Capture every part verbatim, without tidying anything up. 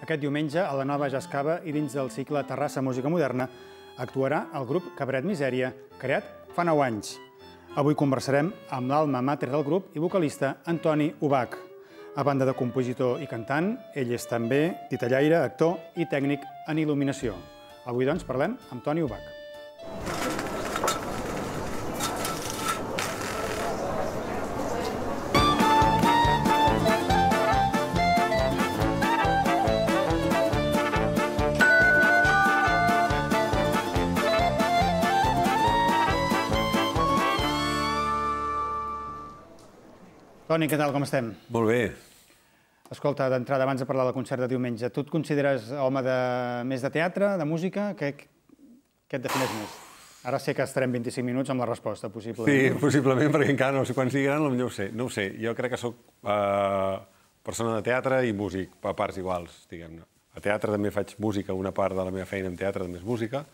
Aquest diumenge, a la Nova Jazz Cava i dins del cicle Terrassa Música Moderna, actuarà el grup Cabaret Misèria, creat fa nou anys. Avui conversarem amb l'alma mater del grup i vocalista Antoni Ubach. A banda de compositor i cantant, ell és també titellaire, actor i tècnic en il·luminació. Avui, doncs, parlem amb Toni Ubach. Toni, què tal, com estem? Molt bé. Escolta, d'entrada, abans de parlar del concert de diumenge, tu et consideres home més de teatre, de música? Què et defineix més? Ara sé que estarem vint-i-cinc minuts amb la resposta, possiblement. Sí, possiblement, perquè encara no sé quan sigui gran, potser ho sé. No ho sé. Jo crec que soc persona de teatre i músic, a parts iguals, diguem-ne. A teatre també faig música, una part de la meva feina en teatre també és música.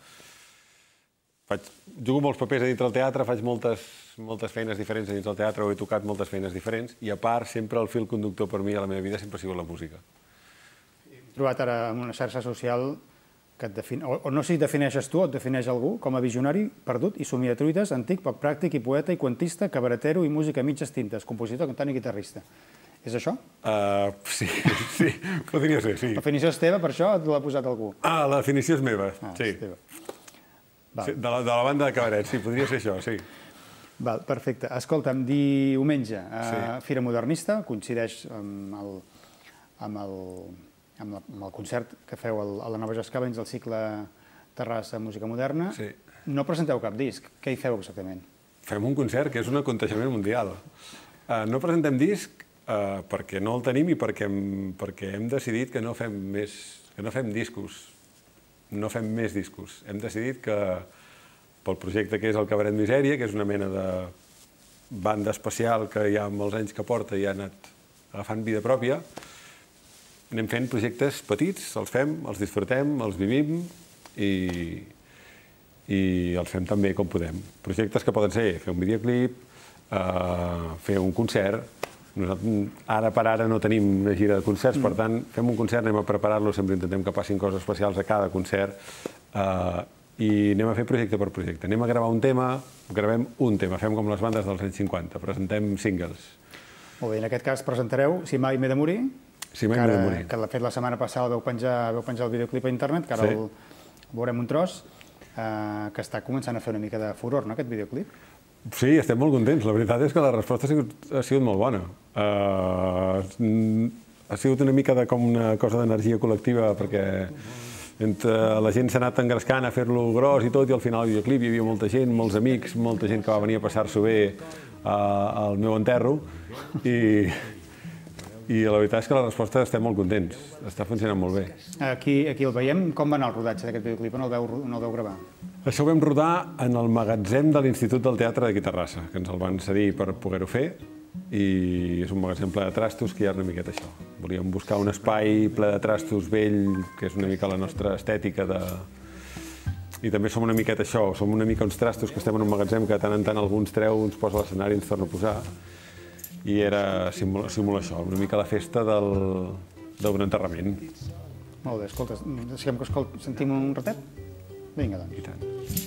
Jugo molts papers a dintre del teatre, faig moltes feines diferents a dins del teatre, ho he tocat moltes feines diferents, i a part, sempre el fil conductor per mi a la meva vida sempre ha sigut la música. He trobat ara una xarxa social que et defineix, o no sé si defineixes tu o et defineix algú com a visionari, perdut i somiatruites, antic, poc pràctic i poeta i quantista, cabaretero i música mitges tintes, compositor, cantant i guitarrista. És això? Sí, sí, podria ser, sí. La definició és teva, per això l'ha posat algú? Ah, la definició és meva, sí. De la banda de cabaret, sí, podria ser això, sí. Perfecte. Escolta'm, diumenge, Fira Modernista, coincideix amb el concert que feu a la Nova Jazz Cava dins del cicle Terrassa Música Moderna. No presenteu cap disc. Què hi feu exactament? Fem un concert que és un aconteixement mundial. No presentem disc perquè no el tenim i perquè hem decidit que no fem discos. No fem més discos. Hem decidit que pel projecte que és el Cabaret Misèria, que és una mena de banda especial que ja amb els anys que porta ja ha anat agafant vida pròpia, anem fent projectes petits, els fem, els disfrutem, els vivim i els fem tan bé com podem. Projectes que poden ser fer un videoclip, fer un concert. Ara per ara no tenim una gira de concerts, per tant, fem un concert, anem a preparar-lo, sempre intentem que passin coses especials a cada concert i anem a fer projecte per projecte. Anem a gravar un tema, gravem un tema, fem com les bandes dels anys cinquanta, presentem singles. Molt bé, en aquest cas presentareu Si mai m'he de morir, Si mai m'he de morir. Que de fet la setmana passada vau penjar el videoclip a internet, que ara el veurem un tros, que està començant a fer una mica de furor, no, aquest videoclip? Sí, estem molt contents. La veritat és que la resposta ha sigut molt bona. Ha sigut una mica com una cosa d'energia col·lectiva, perquè la gent s'ha anat engrescant a fer-lo gros i tot, i al final del videoclip hi havia molta gent, molts amics, molta gent que va venir a passar-s'ho bé al meu enterro, i la veritat és que la resposta estem molt contents. Està funcionant molt bé. Aquí el veiem. Com va anar el rodatge d'aquest videoclip? On el veu gravar? Això ho vam rodar en el magatzem de l'Institut del Teatre d'aquí a Terrassa, que ens el van cedir per poder-ho fer, i és un magatzem ple de trastos, que hi ha una miqueta això. Volíem buscar un espai ple de trastos vell, que és una mica la nostra estètica de... I també som una miqueta això, som una mica uns trastos que estem en un magatzem que de tant en tant algú ens treu, ens posa a l'escenari i ens torna a posar. I era simular això, una mica la festa d'un enterrament. Molt bé, escolta, deixem que sentim un ratet? Vinga, doncs. I tant.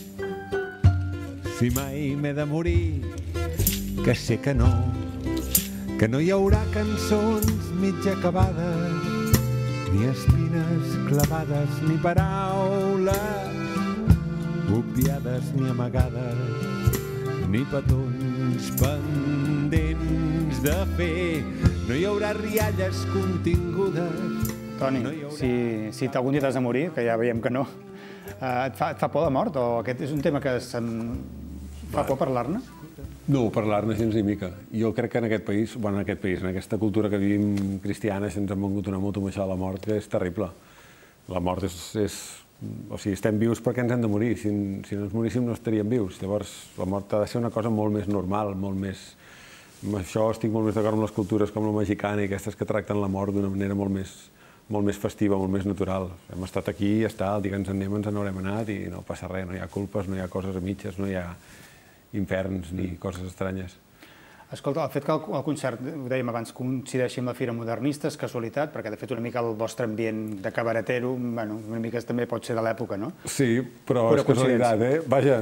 Si mai m'he de morir, que sé que no, que no hi haurà cançons mig acabades, ni espines clavades, ni paraules obviades ni amagades, ni petons pendents de fer. No hi haurà rialles contingudes. Toni, si algun dia t'has de morir, que ja veiem que no, et fa por la mort? O aquest és un tema que fa por parlar-ne? No, parlar-ne gens ni mica. Jo crec que en aquest país, bueno, en aquest país, en aquesta cultura que vivim cristiana, ens hem vingut una moto amb això de la mort, que és terrible. La mort és... O sigui, estem vius perquè ens hem de morir. Si no ens moríssim no estaríem vius. Llavors, la mort ha de ser una cosa molt més normal, molt més... Amb això estic molt més d'acord amb les cultures com la mexicana i aquestes que tracten la mort d'una manera molt més molt més festiva, molt més natural. Hem estat aquí i ja està, el dia que ens en anem ens n'haurem anat i no passa res, no hi ha culpes, no hi ha coses a mitges, no hi ha inferns ni coses estranyes. Escolta, el fet que el concert, ho dèiem abans, coincideixi amb la Fira Modernista és casualitat, perquè de fet una mica el vostre ambient de cabaretero, bueno, una mica també pot ser de l'època, no? Sí, però és casualitat, eh? Vaja,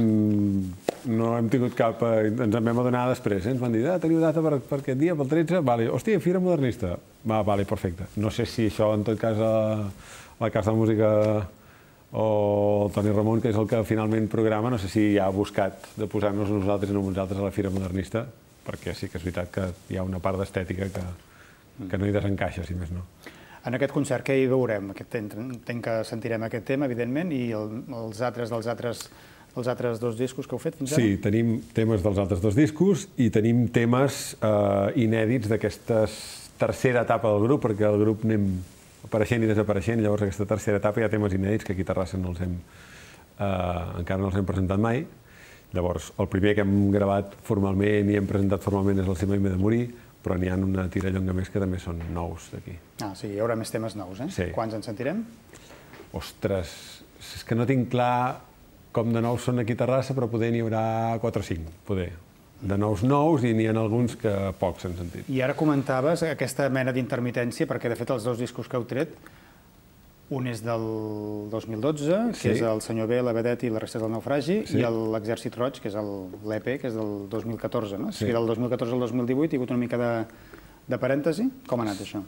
no hem tingut cap... Ens en vam adonar després, eh? Ens van dir, ah, teniu data per aquest dia, pel tretze? Vale, hòstia, Fira Modernista. Va, vale, perfecte. No sé si això, en tot cas, a la Casa de Música o el Toni Ramon, que és el que finalment programa, no sé si ha buscat de posar-nos nosaltres i no nosaltres a la Fira Modernista, perquè sí que és veritat que hi ha una part d'estètica que, que no hi desencaixa, si més no. En aquest concert què hi veurem? Entenc que sentirem aquest tema, evidentment, i el, els altres dels altres, els altres dos discos que heu fet fins ara? Sí, tenim temes dels altres dos discos i tenim temes eh, inèdits d'aquesta tercera etapa del grup, perquè el grup anem apareixent i desapareixent, llavors aquesta tercera etapa hi ha temes inèdits que aquí a Terrassa no els hem, eh, encara no els hem presentat mai. Llavors, el primer que hem gravat formalment i hem presentat formalment és el Si mai m'he de morir, però n'hi ha una tirallonga més que també són nous d'aquí. Ah, sí, hi haurà més temes nous, eh? Sí. Quants en sentirem? Ostres, és que no tinc clar com de nous són aquí a Terrassa, però poder n'hi haurà quatre o cinc, poder. De nous nous i n'hi ha alguns que pocs s'han sentit. I ara comentaves aquesta mena d'intermitència, perquè de fet els dos discos que heu tret, un és del dos mil dotze, que és el Senyor B, la Vedette i les restes del naufragi, i l'Exèrcit Roig, que és l'E P, que és del dos mil catorze, no? Si del dos mil catorze al dos mil divuit hi ha hagut una mica de parèntesi. Com ha anat això?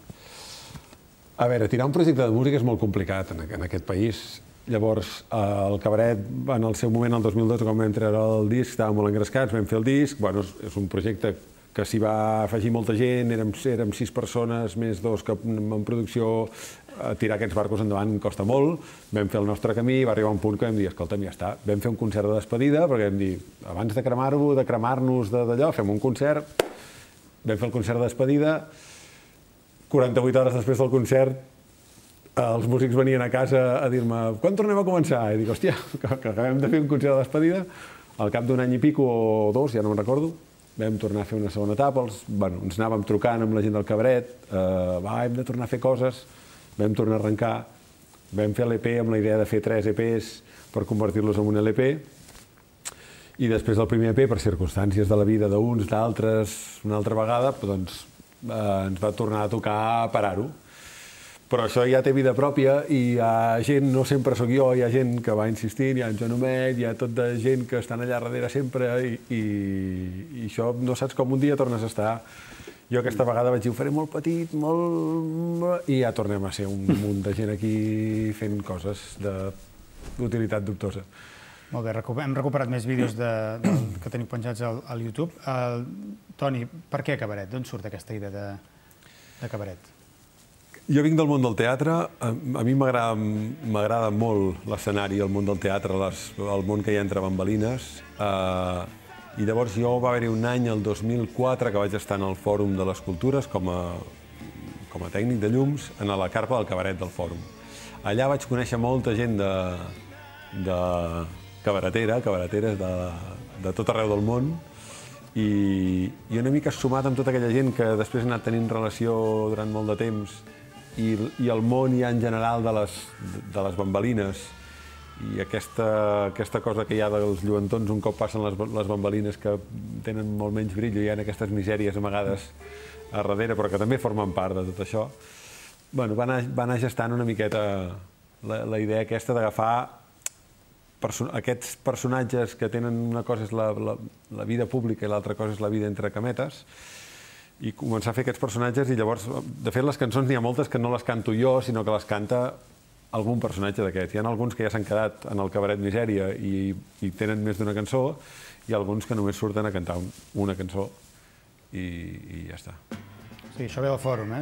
A veure, tirar un projecte de música és molt complicat en aquest país. Llavors, el Cabaret, en el seu moment, el dos mil dotze, quan vam treure el disc, estàvem molt engrescats, vam fer el disc. Bueno, és un projecte que s'hi va afegir molta gent, érem sis persones, més dos que en producció, tirar aquests barcos endavant costa molt. Vam fer el nostre camí, va arribar un punt que vam dir, escolta'm, ja està. Vam fer un concert de despedida, perquè vam dir, abans de cremar-ho, de cremar-nos d'allò, fem un concert. Vam fer el concert de despedida. quaranta-vuit hores després del concert, els músics venien a casa a dir-me, quan tornem a començar? I dic, hòstia, que acabem de fer un concert de despedida. Al cap d'un any i pico o dos, ja no me'n recordo, vam tornar a fer una segona etapa, ens anàvem trucant amb la gent del Cabaret, va, hem de tornar a fer coses, vam tornar a arrencar, vam fer l'E P amb la idea de fer tres E Ps per convertir-los en un L P, i després del primer E P, per circumstàncies de la vida d'uns, d'altres, una altra vegada, doncs ens va tornar a tocar parar-ho. Però això ja té vida pròpia i hi ha gent, no sempre sóc jo, hi ha gent que va insistint, hi ha en Joan Homet, hi ha tot de gent que estan allà darrere sempre i això no saps com un dia tornes a estar. Jo aquesta vegada vaig dir, ho faré molt petit, molt... i ja tornem a ser un munt de gent aquí fent coses d'utilitat dubtosa. Molt bé, hem recuperat més vídeos que teniu penjats al YouTube. Toni, per què Cabaret? D'on surt aquesta idea de Cabaret? Jo vinc del món del teatre, a mi m'agrada molt l'escenari, el món del teatre, el món que hi ha entre bambalines, i llavors jo va haver-hi un any, el dos mil quatre, que vaig estar en el Fòrum de les Cultures com a tècnic de llums, en la carpa del cabaret del Fòrum. Allà vaig conèixer molta gent de cabaretera, cabareteres de tot arreu del món, i una mica sumat amb tota aquella gent que després he anat tenint relació durant molt de temps i el món ja en general de les bambalines i aquesta cosa que hi ha dels lluentons un cop passen les bambalines que tenen molt menys brillo i hi ha aquestes misèries amagades a darrere però que també formen part de tot això, va anar gestant una miqueta la idea aquesta d'agafar aquests personatges que tenen una cosa és la vida pública i l'altra cosa és la vida entre cametes i començar a fer aquests personatges i llavors, de fet, les cançons n'hi ha moltes que no les canto jo, sinó que les canta algun personatge d'aquests. Hi ha alguns que ja s'han quedat en el Cabaret Misèria i tenen més d'una cançó i alguns que només surten a cantar una cançó i ja està. Sí, això ve del fòrum,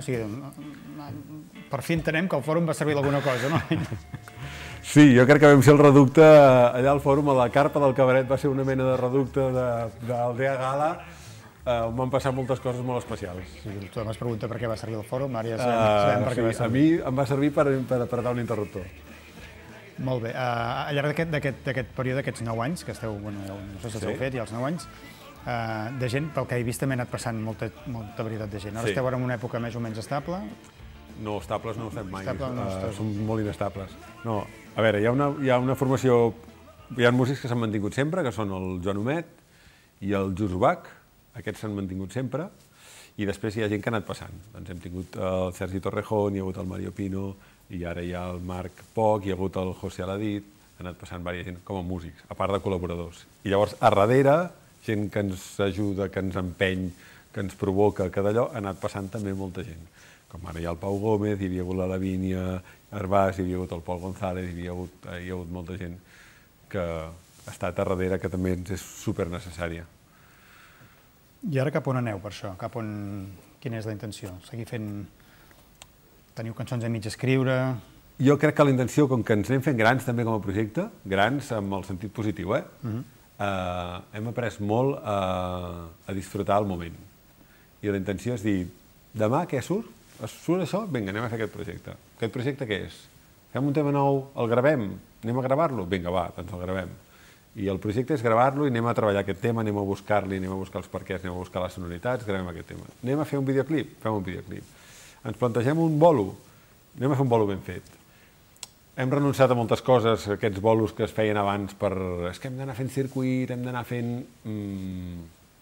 eh? Per fi entenem que el fòrum va servir d'alguna cosa, no? Sí, jo crec que vam ser el reducte allà al fòrum, a la carpa del cabaret va ser una mena de reducte d'Aldea Gala on van passar moltes coses molt especials. Tu m'has preguntat per què va servir el fòrum, ara ja sabem per què va servir. A mi em va servir per apretar un interruptor. Molt bé. Al llarg d'aquest període, d'aquests nou anys, que esteu, no sé si els heu fet, ja els nou anys, de gent, pel que he vist, també ha anat passant molta varietat de gent. Ara esteu en una època més o menys estable? No, estables no estem mai. Som molt inestables. No, a veure, hi ha una formació... Hi ha músics que s'han mantingut sempre, que són el Joan Homet i el Jus Ubach, aquests s'han mantingut sempre, i després hi ha gent que ha anat passant. Doncs hem tingut el Sergi Torrejón, hi ha hagut el Mario Pino, i ara hi ha el Marc Poch, hi ha hagut el José Aladit, ha anat passant diversa gent com a músics, a part de col·laboradors. I llavors, a darrere, gent que ens ajuda, que ens empeny, que ens provoca, que d'allò ha anat passant també molta gent. Com ara hi ha el Pau Gómez, hi havia hagut la Lavínia Arbàs, hi havia hagut el Pol González, hi havia hagut, hi ha hagut molta gent que ha estat a darrere, que també ens és supernecessària. I ara cap on aneu per això? Cap on... Quina és la intenció? Seguir fent... Teniu cançons a mig escriure... Jo crec que la intenció, com que ens anem fent grans també com a projecte, grans amb el sentit positiu, eh? Uh -huh. uh, hem après molt a, a disfrutar el moment. I la intenció és dir, demà què surt? Surt això? Vinga, anem a fer aquest projecte. Aquest projecte què és? Fem un tema nou, el gravem? Anem a gravar-lo? Vinga, va, doncs el gravem. I el projecte és gravar-lo i anem a treballar aquest tema, anem a buscar-li, anem a buscar els perquès, anem a buscar les sonoritats, gravem aquest tema. Anem a fer un videoclip? Fem un videoclip. Ens plantegem un bolo? Anem a fer un bolo ben fet. Hem renunciat a moltes coses, aquests bolos que es feien abans per... És que hem d'anar fent circuit, hem d'anar fent... Mmm,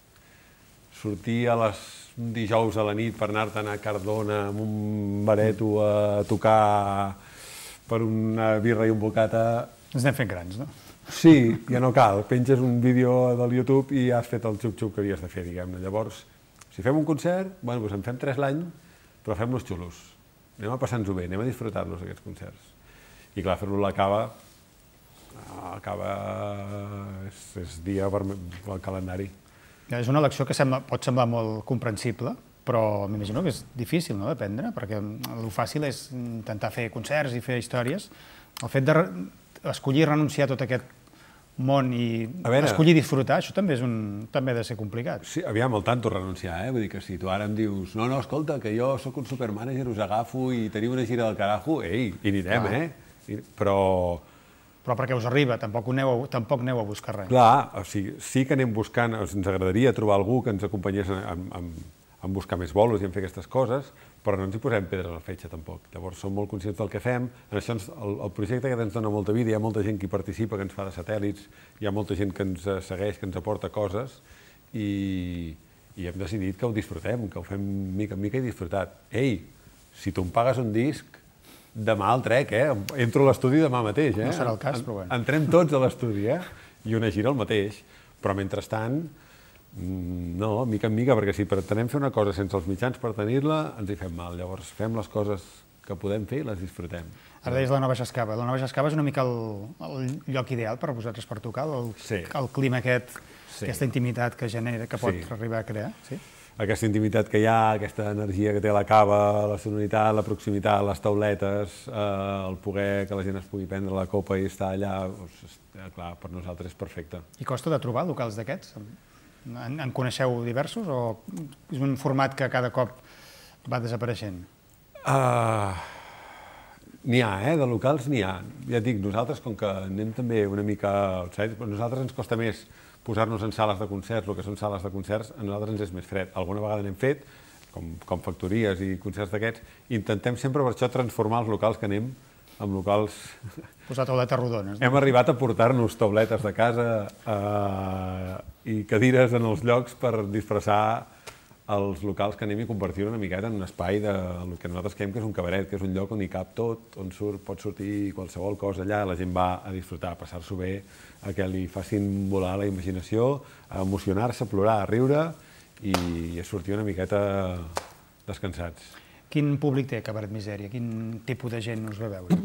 sortir a les dijous a la nit per anar-te'n a Cardona amb un bareto a tocar per una birra i un bocata... Ens anem fent grans, no? Sí, ja no cal. Penges un vídeo del YouTube i has fet el xup-xup que havies de fer, diguem-ne. Llavors, si fem un concert, bueno, doncs en fem tres l'any, però fem-los xulos. Anem a passar-nos-ho bé, anem a disfrutar-los, aquests concerts. I clar, fer-lo a la cava, acaba... és, és dia per al calendari. És una elecció que sembla, pot semblar molt comprensible, però m'imagino que és difícil, no?, d'aprendre, perquè el fàcil és intentar fer concerts i fer històries. El fet d'escollir renunciar a tot aquest món i veure, escollir disfrutar, això també, és un, també ha de ser complicat. Sí, aviam, el tanto renunciar, eh? Vull dir que si tu ara em dius no, no, escolta, que jo sóc un supermànager, us agafo i teniu una gira del carajo, ei, hi anirem, ah. eh? Però... Però perquè us arriba, tampoc aneu, tampoc aneu a buscar res. Clar, o sigui, sí que anem buscant, ens agradaria trobar algú que ens acompanyés en, en, en buscar més bolos i en fer aquestes coses, però no ens hi posem pedres a la fetge, tampoc. Llavors, som molt conscients del que fem. En això, ens, el, el projecte aquest ens dona molta vida, hi ha molta gent que hi participa, que ens fa de satèl·lits, hi ha molta gent que ens segueix, que ens aporta coses, i, i hem decidit que ho disfrutem, que ho fem mica en mica i disfrutat. Ei, si tu em pagues un disc, demà el trec, eh? Entro a l'estudi demà mateix, eh? No serà el cas, però bé. Entrem tots a l'estudi, eh? I una gira el mateix. Però, mentrestant, no, mica en mica, perquè si pretenem fer una cosa sense els mitjans per tenir-la, ens hi fem mal. Llavors, fem les coses que podem fer i les disfrutem. Ara deies la Nova Xescava. La Nova Xescava és una mica el, el lloc ideal per a vosaltres per tocar, el, sí. el clima aquest, sí. aquesta intimitat que genera, que pot sí. arribar a crear, sí? Aquesta intimitat que hi ha, aquesta energia que té la cava, la sonoritat, la proximitat, les tauletes, eh, el poder que la gent es pugui prendre la copa i estar allà, doncs, clar, per nosaltres és perfecte. I costa de trobar locals d'aquests? En, en coneixeu diversos o és un format que cada cop va desapareixent? Uh, n'hi ha, eh? De locals n'hi ha. Ja et dic, nosaltres, com que anem també una mica outside, però a nosaltres ens costa més posar-nos en sales de concerts, el que són sales de concerts, a nosaltres ens és més fred. Alguna vegada n'hem fet, com, com factories i concerts d'aquests, intentem sempre per això transformar els locals que anem en locals... Posar tauletes rodones. No? Hem arribat a portar-nos tauletes de casa eh, i cadires en els llocs per disfressar els locals que anem i convertir-ho una miqueta en un espai del que nosaltres creiem que és un cabaret, que és un lloc on hi cap tot, on surt, pot sortir qualsevol cosa allà, la gent va a disfrutar, a passar-s'ho bé, a que li facin volar la imaginació, a emocionar-se, a plorar, a riure i a sortir una miqueta descansats. Quin públic té Cabaret Misèria? Quin tipus de gent us ve a veure?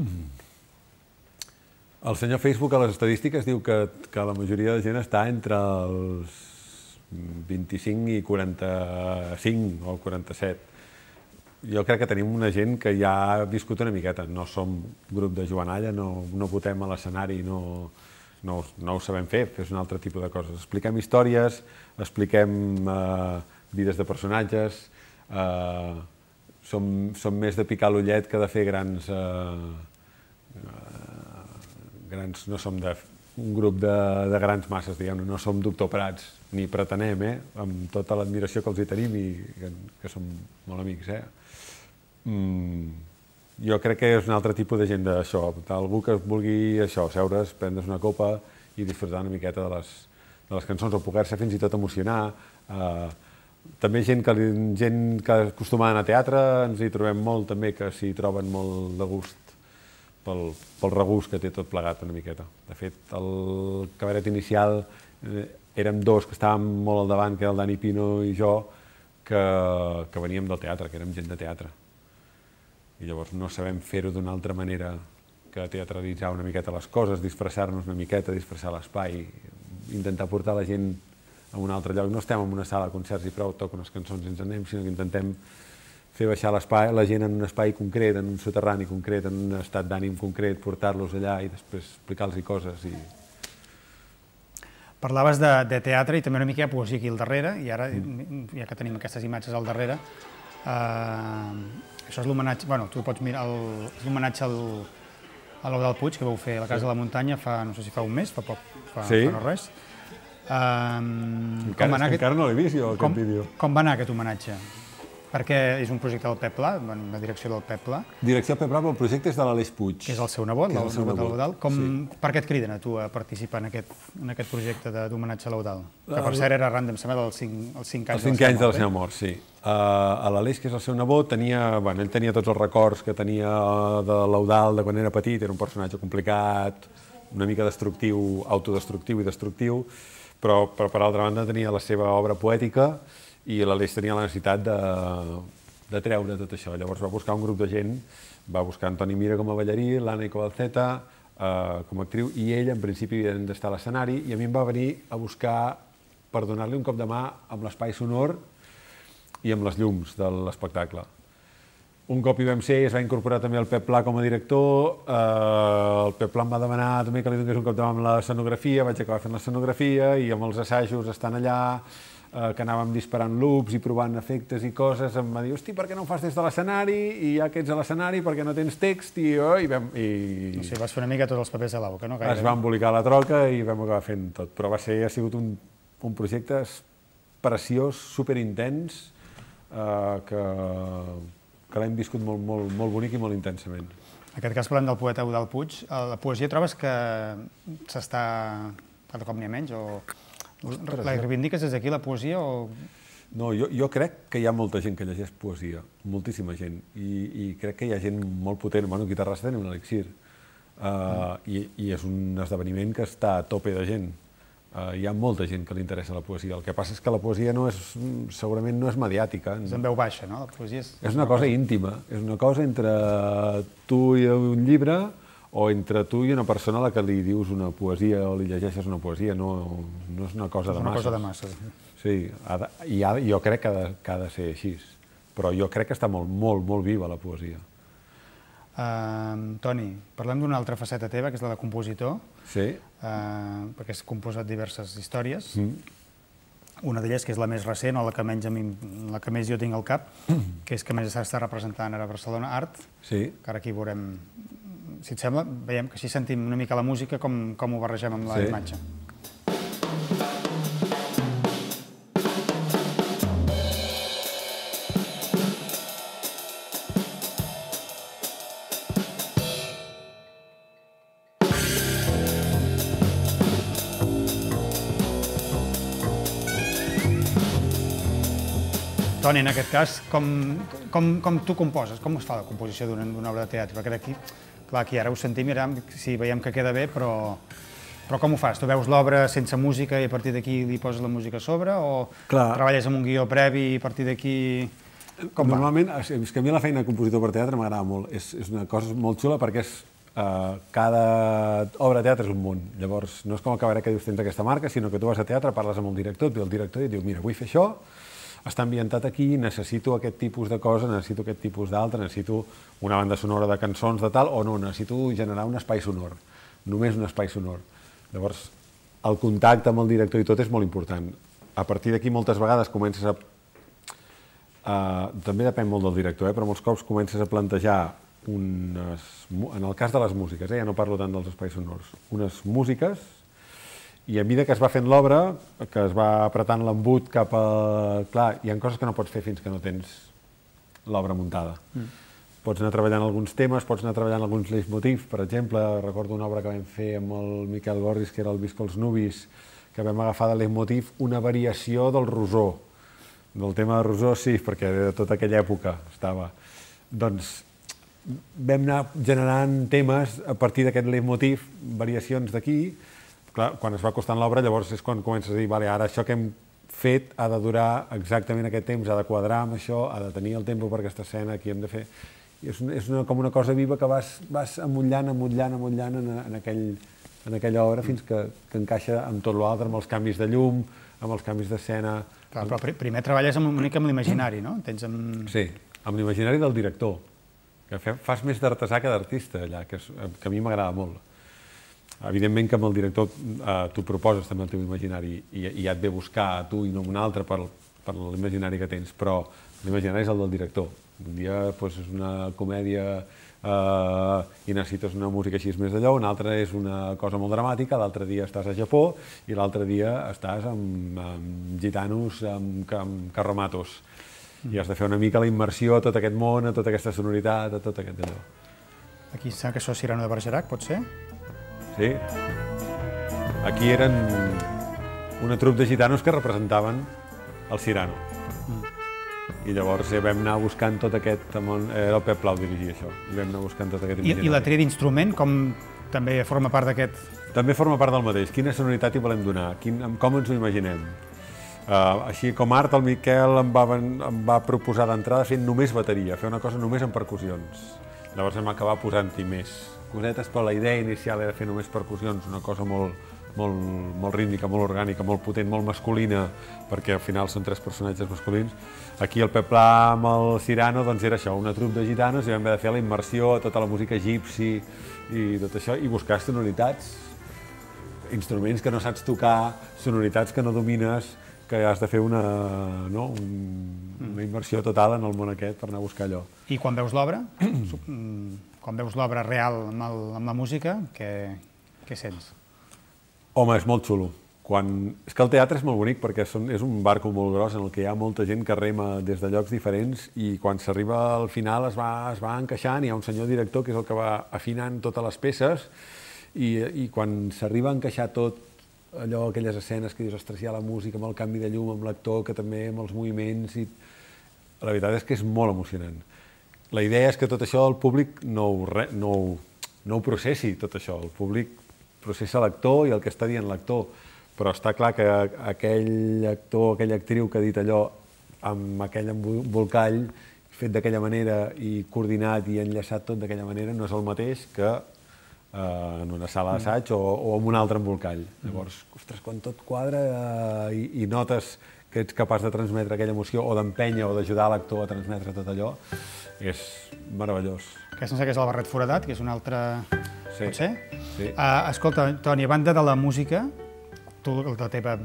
El senyor Facebook a les estadístiques diu que, que la majoria de gent està entre els vint-i-cinc i quaranta-cinc o quaranta-set. Jo crec que tenim una gent que ja ha viscut una miqueta. No som grup de joanalla, no, no votem a l'escenari, no, no, no ho sabem fer, és un altre tipus de coses. Expliquem històries, expliquem eh, vides de personatges, eh, som, som més de picar l'ullet que de fer grans... Eh, grans no som de... un grup de, de grans masses, diguem-ne, no som doctor Prats, ni pretenem, eh, amb tota l'admiració que els hi tenim i que, que som molt amics, eh. Mm, jo crec que és un altre tipus de gent d'això, algú que vulgui això, seure's, prendre's una copa i disfrutar una miqueta de les, de les cançons, o poder-se fins i tot emocionar També gent que, gent que acostuma a anar a teatre, ens hi trobem molt també, que s'hi troben molt de gust pel, pel regust que té tot plegat una miqueta. De fet, el cabaret inicial eh, érem dos que estàvem molt al davant, que era el Dani Pino i jo, que, que veníem del teatre, que érem gent de teatre. I llavors no sabem fer-ho d'una altra manera que teatralitzar una miqueta les coses, disfressar-nos una miqueta, disfressar l'espai, intentar portar la gent a un altre lloc. No estem en una sala de concerts i prou, toco unes cançons i ens anem, sinó que intentem fer baixar l'espai, la gent en un espai concret, en un soterrani concret, en un estat d'ànim concret, portar-los allà i després explicar-los coses. I... Parlaves de, de teatre i també una mica hi ha poesia aquí al darrere, i ara, mm. ja que tenim aquestes imatges al darrere, eh, això és l'homenatge, bueno, tu pots mirar, el, és l'homenatge al, a l'Eudald Puig, que vau fer a la Casa sí. de la Muntanya fa, no sé si fa un mes, fa poc, fa, sí. fa no res. Um, encara, com aquest, encara no l'he vist jo, aquest vídeo. Com va anar aquest homenatge? Perquè és un projecte del Pep Pla, la direcció del Pep Pla. Direcció del Pep Pla, però el projecte és de l'Aleix Puig. Que és el seu nebot, el, el seu nebot de l'Eudald. Com, sí. Per què et criden a tu a participar en aquest, en aquest projecte d'homenatge a l'Eudald? Que per cert era arran, em sembla, dels cinc, els cinc anys, els cinc anys de la seva mort, sí. Uh, a l'Aleix, que és el seu nebot, tenia, bueno, ell tenia tots els records que tenia de l'Eudald de quan era petit, era un personatge complicat, una mica destructiu, autodestructiu i destructiu, però, però per altra banda tenia la seva obra poètica i l'Aleix tenia la necessitat de, de treure tot això. Llavors va buscar un grup de gent, va buscar Antoni Mira com a ballarí, l'Anna Cobalceta eh, com a actriu, i ell en principi havia d'estar a l'escenari, i a mi em va venir a buscar per donar-li un cop de mà amb l'espai sonor i amb les llums de l'espectacle. Un cop hi vam ser, es va incorporar també el Pep Pla com a director, eh, el Pep Pla em va demanar també que li donés un cop de mà amb l'escenografia, vaig acabar fent l'escenografia i amb els assajos estan allà, eh, que anàvem disparant loops i provant efectes i coses, em va dir, hosti, per què no ho fas des de l'escenari? I ja que ets a l'escenari, per què no tens text? I, oh, i, vam, i... O sigui, vas fer una mica tots els papers a la boca, no? Gaire. Es va embolicar la troca i vam acabar fent tot, però va ser, ha sigut un, un projecte preciós, superintens, eh, que... que l'hem viscut molt, molt, molt bonic i molt intensament. En aquest cas parlem del poeta Eudald Puig. La poesia trobes que s'està cada cop n'hi ha menys? O... La reivindiques des d'aquí, la poesia? O... No, jo, jo crec que hi ha molta gent que llegeix poesia, moltíssima gent, i, i crec que hi ha gent molt potent. Bueno, aquí a Terrassa tenim un elixir, uh, mm. i, i és un esdeveniment que està a tope de gent. Uh, hi ha molta gent que li interessa la poesia. El que passa és que la poesia no és, segurament no és mediàtica. És en veu baixa, no? La poesia és... És una cosa íntima. És una cosa entre tu i un llibre o entre tu i una persona a la que li dius una poesia o li llegeixes una poesia. No, no és una cosa de masses. És una cosa de masses. Sí, ha de, i ha, jo crec que ha, de, que ha de ser així. Però jo crec que està molt, molt, molt viva la poesia. Uh, Toni, parlem d'una altra faceta teva, que és la de compositor. Sí. Uh, perquè has composat diverses històries. Mm. Una d'elles, que és la més recent, o la que menys, a mi, la que més jo tinc al cap, mm. que és que més s'està representant ara a Barcelona, Art. Sí. Que ara aquí veurem, si et sembla, veiem que així sentim una mica la música, com, com ho barregem amb la sí. imatge. Toni, en aquest cas, com, com, com tu composes? Com es fa la composició d'una obra de teatre? Perquè aquí, clar, aquí ara ho sentim i ara sí, veiem que queda bé, però, però com ho fas? Tu veus l'obra sense música i a partir d'aquí li poses la música a sobre? O clar. Treballes amb un guió previ i a partir d'aquí... Normalment, va? És que a mi la feina de compositor per teatre m'agrada molt. És, és una cosa molt xula perquè és, uh, cada obra de teatre és un món. Llavors, no és com el cabaret que dius tens aquesta marca, sinó que tu vas a teatre, parles amb el director, et ve el director i et diu, mira, vull fer això, està ambientat aquí, necessito aquest tipus de cosa, necessito aquest tipus d'altre, necessito una banda sonora de cançons de tal, o no, necessito generar un espai sonor, només un espai sonor. Llavors, el contacte amb el director i tot és molt important. A partir d'aquí, moltes vegades comences a... Uh, també depèn molt del director, eh? Però molts cops comences a plantejar unes... En el cas de les músiques, eh? Ja no parlo tant dels espais sonors, unes músiques. I a mesura que es va fent l'obra, que es va apretant l'embut cap a... Clar, hi ha coses que no pots fer fins que no tens l'obra muntada. Mm. Pots anar treballant alguns temes, pots anar treballant alguns leitmotivs. Per exemple, recordo una obra que vam fer amb el Miquel Gorris, que era el Visca els Nubis, que vam agafar de leitmotiv una variació del Rosó. Del tema de Rosó, sí, perquè de tota aquella època estava. Doncs vam anar generant temes a partir d'aquest leitmotiv, variacions d'aquí. Clar, quan es va costant l'obra, llavors és quan comences a dir, vale, ara això que hem fet ha de durar exactament aquest temps, ha de quadrar amb això, ha de tenir el tempo per aquesta escena, aquí hem de fer... I és, és una, com una cosa viva que vas, vas amotllant, amotllant, amotllant en, en, aquell, en aquella obra fins que, que encaixa amb tot l'altre, amb els canvis de llum, amb els canvis d'escena... Clar, però primer treballes una mica amb l'imaginari, no? Tens amb... Sí, amb l'imaginari del director, que fas més d'artesà que d'artista allà, que, és, que a mi m'agrada molt. Evidentment que amb el director eh, tu proposes també el teu imaginari i, i ja et ve buscar a tu i no a un altre per, per l'imaginari que tens, però l'imaginari és el del director. Un dia doncs, és una comèdia eh, i necessites una música així més d'allò, un altre és una cosa molt dramàtica, l'altre dia estàs a Japó i l'altre dia estàs amb, amb gitanos, amb, amb carromatos. I has de fer una mica la immersió a tot aquest món, a tota aquesta sonoritat, a tot aquest allò. Aquí sembla que això és Cyrano de Bergerac, pot ser? Sí. Aquí eren una trup de gitanos que representaven el Cyrano. Mm. I llavors eh, vam anar buscant tot aquest... Era el Pep Plau dirigia això. I vam anar buscant tot aquest imaginari. I, i la tria d'instrument, com també forma part d'aquest... També forma part del mateix. Quina sonoritat hi volem donar? Quin, com ens ho imaginem? Uh, així com art, el Miquel em va, em va proposar d'entrada fent només bateria, fer una cosa només amb percussions. Llavors vam acabar posant-hi més cosetes, però la idea inicial era fer només percussions, una cosa molt, molt, molt rítmica, molt orgànica, molt potent, molt masculina, perquè al final són tres personatges masculins. Aquí el Pep Pla amb el Cyrano doncs era això, una trup de gitanos, i vam haver de fer la immersió a tota la música egipci i tot això, i buscar sonoritats, instruments que no saps tocar, sonoritats que no domines, que has de fer una, no, un, una immersió total en el món aquest per anar a buscar allò. I quan veus l'obra, quan veus l'obra real amb, el, amb la música, què, què sents? Home, és molt xulo. Quan... És que el teatre és molt bonic perquè són, és un barco molt gros en el que hi ha molta gent que rema des de llocs diferents i quan s'arriba al final es va, es va encaixant, hi ha un senyor director que és el que va afinant totes les peces i, i quan s'arriba a encaixar tot allò, aquelles escenes que dius, ostres, hi ha la música amb el canvi de llum, amb l'actor, que també amb els moviments i... La veritat és que és molt emocionant. La idea és que tot això el públic no ho, re... no ho, no ho processi, tot això. El públic processa l'actor i el que està dient l'actor, però està clar que aquell actor, aquella actriu que ha dit allò amb aquell embolcall, fet d'aquella manera i coordinat i enllaçat tot d'aquella manera, no és el mateix que Uh, en una sala d'assaig o, o en un altre embolcall. Llavors, ostres, quan tot quadra uh, i, i notes que ets capaç de transmetre aquella emoció o d'empènyer o d'ajudar l'actor a transmetre tot allò, és meravellós. Que sense que és el Barret Foradat, que és un altre... Sí. Pot ser? Sí. Uh, escolta, Toni, a banda de la música, tu, la teva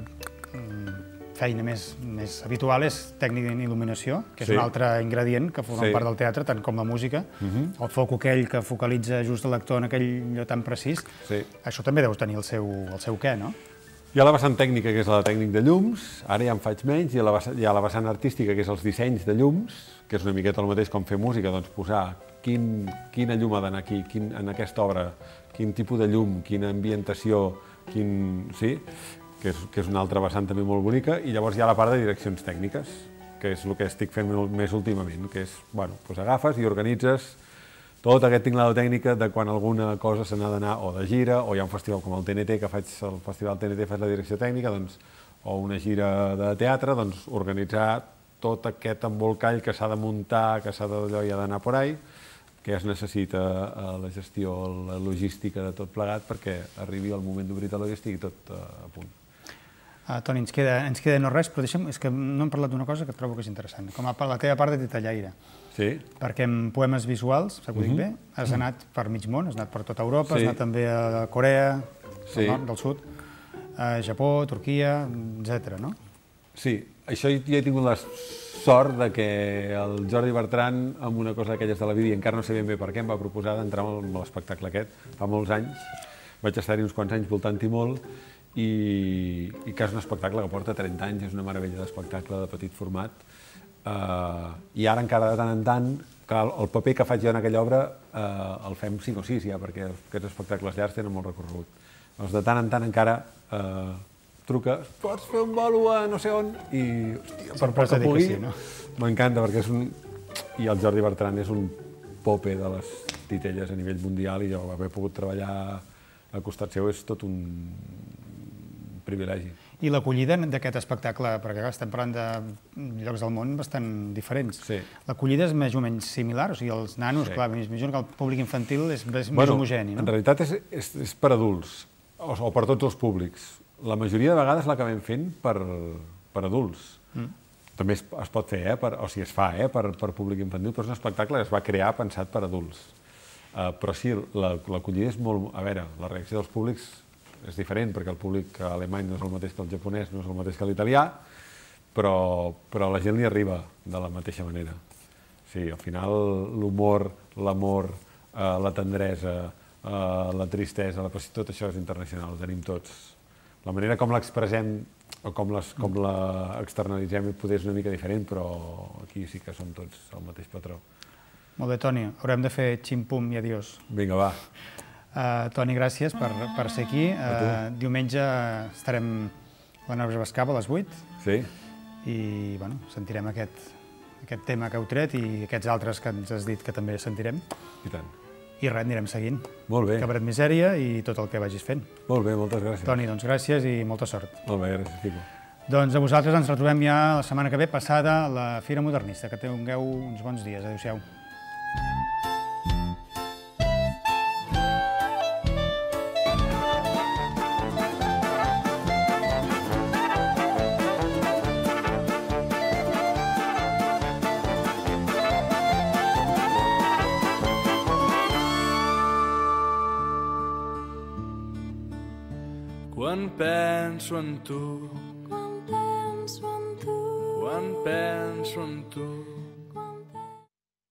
feina més, més habitual és tècnica d'il·luminació, que és sí. un altre ingredient que forma sí. part del teatre, tant com la música. Uh-huh. El foc aquell que focalitza just l'actor en aquell lloc tan precís. Sí. Això també deus tenir el seu, el seu què, no? Hi ha la vessant tècnica, que és la tècnic de llums, ara ja en faig menys, i hi ha la vessant, hi ha la vessant artística, que és els dissenys de llums, que és una miqueta el mateix com fer música, doncs posar quin, quina llum ha d'anar aquí, quin, en aquesta obra, quin tipus de llum, quina ambientació, quin... Sí? Que és, que és una altra vessant també molt bonica, i llavors hi ha la part de direccions tècniques, que és el que estic fent més últimament, que és, bueno, doncs agafes i organitzes tot aquest tinglado tècnica de quan alguna cosa se n'ha d'anar o de gira, o hi ha un festival com el T N T, que faig el festival T N T, faig la direcció tècnica, doncs, o una gira de teatre, doncs organitzar tot aquest embolcall que s'ha de muntar, que s'ha d'allò i ha d'anar por ahí, que es necessita la gestió, la logística de tot plegat perquè arribi el moment d'obrir teló i estigui tot a punt. Uh, Toni, ens queda, ens queda no res, però deixa'm, és que no hem parlat d'una cosa que trobo que és interessant, com a la teva part de detallaire. Sí. Perquè en poemes visuals, s'ha dit bé, has anat per mig món, has anat per tota Europa, has anat també a Corea, del nord, del sud, a Japó, Turquia, etcètera, no? Sí, això jo he tingut la sort de que el Jordi Bertran, amb una cosa d'aquelles de la vida, i encara no sé ben bé per què, em va proposar d'entrar en l'espectacle aquest, fa molts anys, vaig estar-hi uns quants anys voltant-hi molt, i, i que és un espectacle que porta trenta anys, és una meravella d'espectacle de petit format. Uh, I ara encara de tant en tant, que el, el paper que faig jo en aquella obra uh, el fem cinc o sis ja, perquè aquests espectacles llargs tenen molt recorregut. Doncs de tant en tant encara uh, truca, pots fer un bolo a no sé on? I, hòstia, per poc Sempre s'ha que dit que pugui, sí, no? m'encanta, perquè és un... I el Jordi Bertran és un pope de les titelles a nivell mundial i jo haver pogut treballar al costat seu és tot un privilegi. I l'acollida d'aquest espectacle, perquè clar, estem parlant de llocs del món bastant diferents. Sí. L'acollida és més o menys similar, o sigui, els nanos, Sí. clar, m'imagino que el públic infantil és més Bueno, homogeni, no? En realitat és, és, és per adults, o, o per tots els públics. La majoria de vegades l'acabem fent per, per adults. Mm. També es, es pot fer, eh, per, o sigui, es fa eh, per, per públic infantil, però és un espectacle que es va crear pensat per adults. Uh, però sí, l'acollida és molt... A veure, la reacció dels públics és diferent, perquè el públic alemany no és el mateix que el japonès, no és el mateix que l'italià, però, però a la gent li arriba de la mateixa manera. Sí, al final l'humor, l'amor, eh, la tendresa, eh, la tristesa, la passió, tot això és internacional, ho tenim tots. La manera com l'expressem o com l'externalitzem potser és una mica diferent, però aquí sí que som tots el mateix patró. Molt bé, Toni, haurem de fer xim-pum i adiós. Vinga, va. Uh, Toni, gràcies per, per ser aquí. Uh, diumenge estarem a la Neus Bascava a les vuit. Sí? I bueno, sentirem aquest, aquest tema que heu tret i aquests altres que ens has dit que també sentirem. I tant. I res, anirem seguint. Molt bé. Cabaret Misèria i tot el que vagis fent. Molt bé, moltes gràcies. Toni, doncs gràcies i molta sort. Molt bé, gràcies, Quico. Doncs a vosaltres ens retrobem ja la setmana que ve, passada a la Fira Modernista. Que tingueu uns bons dies. Adéu-siau. Quan penso en tu, Quan penso en tu, quan penso en tu,